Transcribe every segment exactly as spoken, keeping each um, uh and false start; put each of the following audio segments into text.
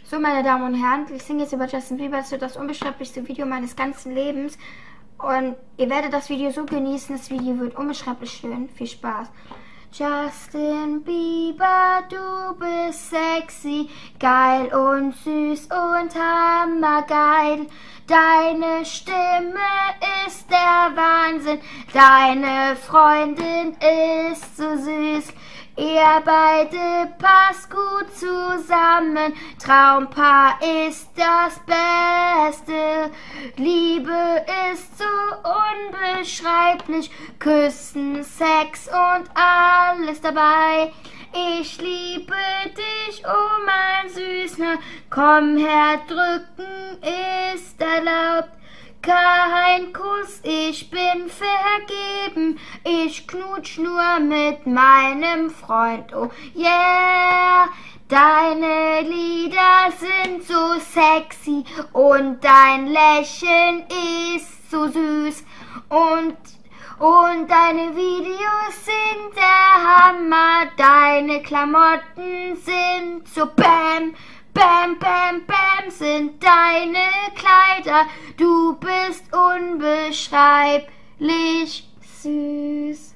So, meine Damen und Herren, ich singe jetzt über Justin Bieber. Es wird das unbeschreiblichste Video meines ganzen Lebens. Und ihr werdet das Video so genießen. Das Video wird unbeschreiblich schön. Viel Spaß. Justin Bieber, du bist sexy, geil und süß und hammergeil. Deine Stimme ist der Wahnsinn, deine Freundin ist so süß. Ihr beide passt gut zusammen, Traumpaar ist das Beste. Liebe ist so unbeschreiblich, Küssen, Sex und alles dabei. Ich liebe dich, oh mein Süßer, komm her, drücken ist erlaubt. Kein Kuss, ich bin vergeben, ich knutsch nur mit meinem Freund, oh yeah. Deine Lieder sind so sexy und dein Lächeln ist so süß und Und deine Videos sind der Hammer, deine Klamotten sind so bam, bam, bam, bam, sind deine Kleider, du bist unbeschreiblich süß.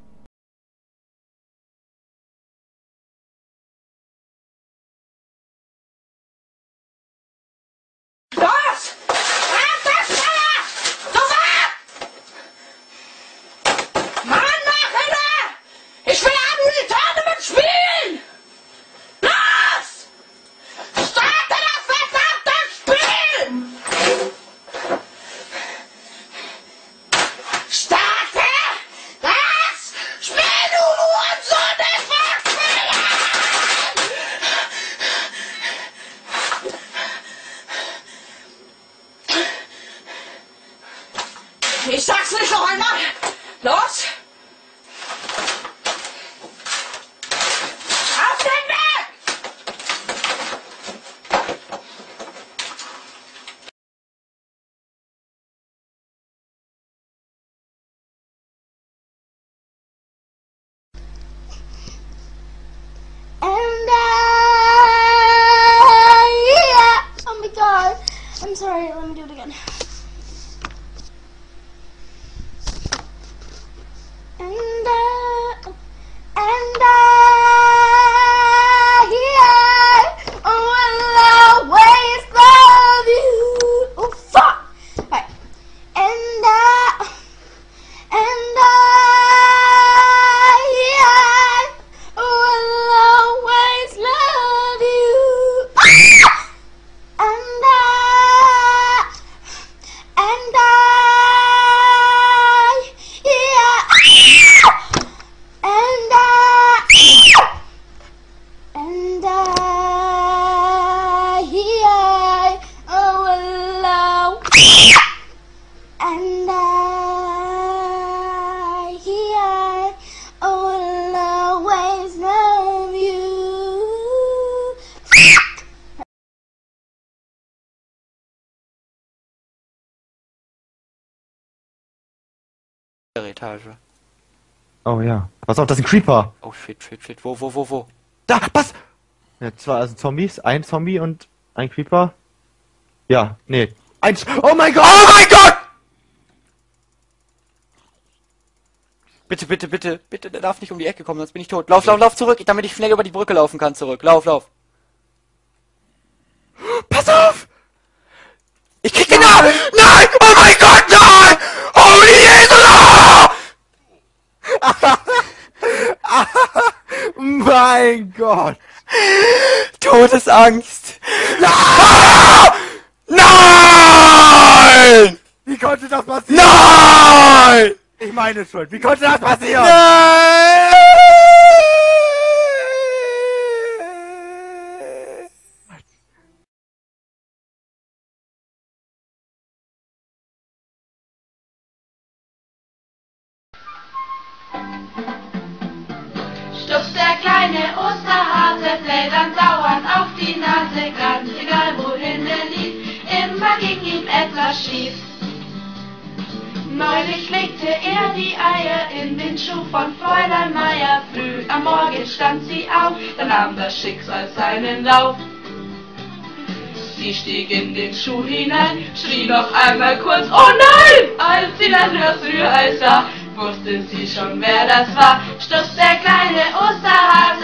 Los! Ich will am Tournament spielen! Los! Starte das verdammte Spiel! Starte das Spiel, du Hurensohn des Volkswillens! Ich sag's nicht noch einmal! Los! I'm sorry, let me do it again. And I, and I, yeah, will always love you. Oh, fuck! Alright. And I, and I, yeah, will always love you. And I, and I, yeah, and I, and I, yeah, oh, love, and I, yeah, oh, will always love you. Etage. Oh ja. Pass auf, das ist ein Creeper. Oh shit, shit, shit. Wo, wo, wo, wo? Da, pass! Ja, zwei, also Zombies. Ein Zombie und ein Creeper. Ja, nee. Eins. Oh mein Gott! Oh mein Gott! Bitte, bitte, bitte, bitte, der darf nicht um die Ecke kommen, sonst bin ich tot. Lauf, lauf, lauf zurück, damit ich schnell über die Brücke laufen kann zurück. Lauf, lauf. Pass auf! Ich krieg den Arm! Nein! Oh mein Gott, nein! Holy Jesus! Oh! Mein Gott! Todesangst! Nein! Nein! Wie konnte das passieren? Nein! Ich meine schon, wie konnte das passieren? Nein! Stupst der kleine Osterhase, fällt andauernd auf die Nase, ganz egal wohin er lief, immer ging ihm etwas schief. Neulich legte er die Eier in den Schuh von Fräulein Meier. Früh am Morgen stand sie auf, dann nahm das Schicksal seinen Lauf. Sie stieg in den Schuh hinein, schrie noch einmal kurz, oh nein! Als sie dann das Rührei sah, wusste sie schon, wer das war. Stups, der kleine Osterhase.